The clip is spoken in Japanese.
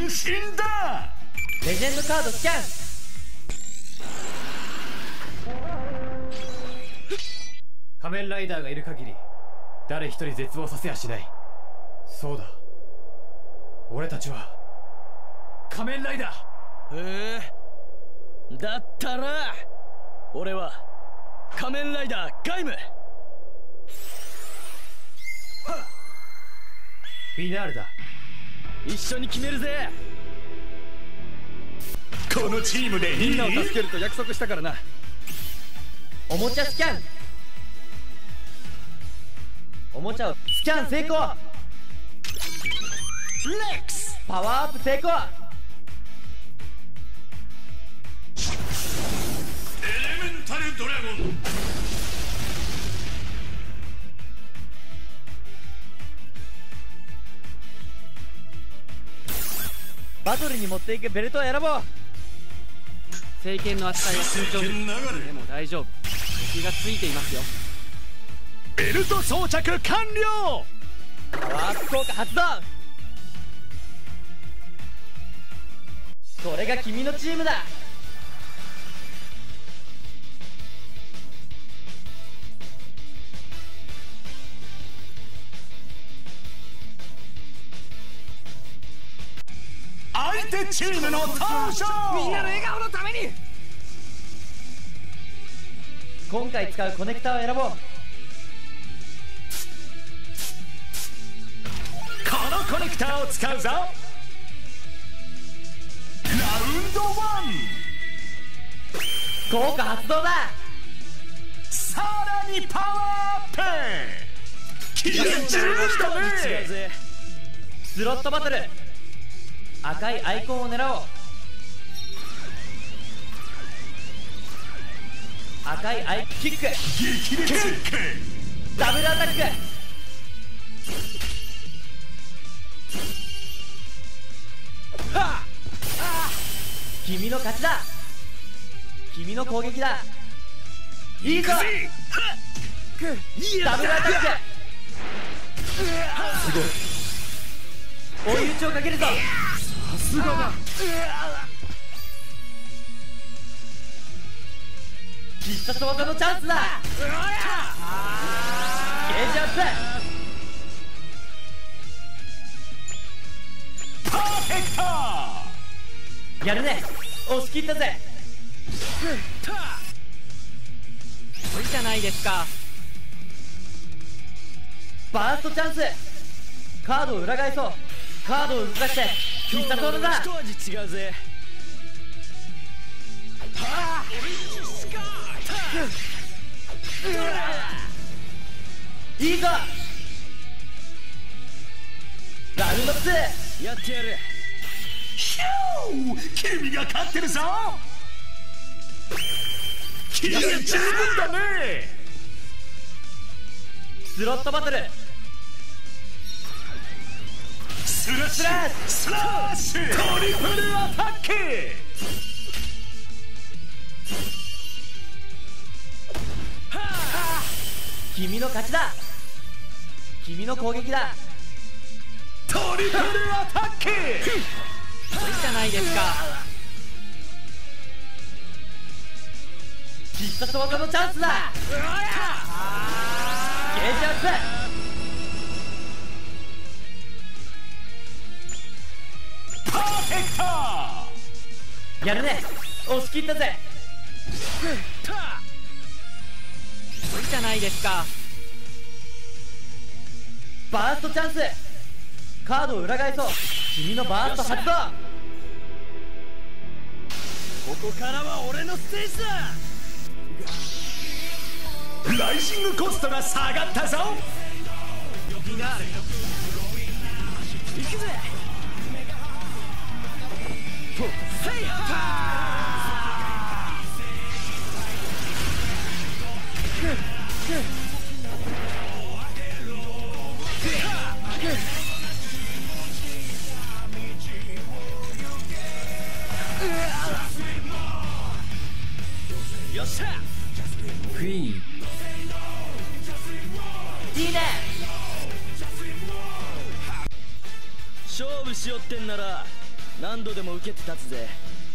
身だ。 レジェンドカードスキャン。仮面ライダーがいる限り誰一人絶望させやしない。そうだ、俺たちは仮面ライダー。 だったら俺は仮面ライダーガイム。 フィナーレだ。 一緒に決めるぜ。 このチームでいい？ みんなを助けると約束したからな。 おもちゃスキャン。おもちゃをスキャン成功。 レックスパワーアップ成功。 エレメンタルドラゴン。 バトルに持っていくベルトを選ぼう。 聖剣の扱いは慎重に。でも大丈夫、敵がついていますよ。 ベルト装着完了。 パワーアップ効果発動。これが君のチームだ。 相手チームの登場。 みんなの笑顔のために。 今回使うコネクタを選ぼう。 このコネクターを使うぞ。ラウンド1。 効果発動だ。 さらにパワーアップ。気が十分だね。 スロットバトル。赤いアイコンを狙おう。赤いアイキック。 激烈キック。 ダブルアタック。君の勝ちだ。君の攻撃だ。いいぞ。ダブルアタック。すごい。追い打ちをかけるぞ。 さすがだ。 必殺技のチャンスだ。ゲージアップ。 パーフェクト。 やるね。押し切ったぜ。 いいじゃないですか。 バーストチャンス。カードを裏返そう。カードを動かして必殺技だ。 一味違うぜ。 いいぞ。ラウンド2。 やってやる。 ヒュー、君が勝ってるぞ。気が十分だね。 スロットバトル。 スラッシュスラッシュトリプルアタック。 君の勝ちだ。君の攻撃だ。 トリプルアタック。 いいじゃないですか。 必殺技のチャンスだ。ゲージアップ。 パーフェクト。 やるね。押し切ったぜ。 いいじゃないですか。 バーストチャンス。カードを裏返そう。君のバースト発動。 ここからは俺のステージだ。 ライジングコストが下がったぞ。 フィナーレ行くぜ。セイヤー。よっしゃ。 クイーン。いいね。 勝負しよってんなら何度でも受けて立つぜ。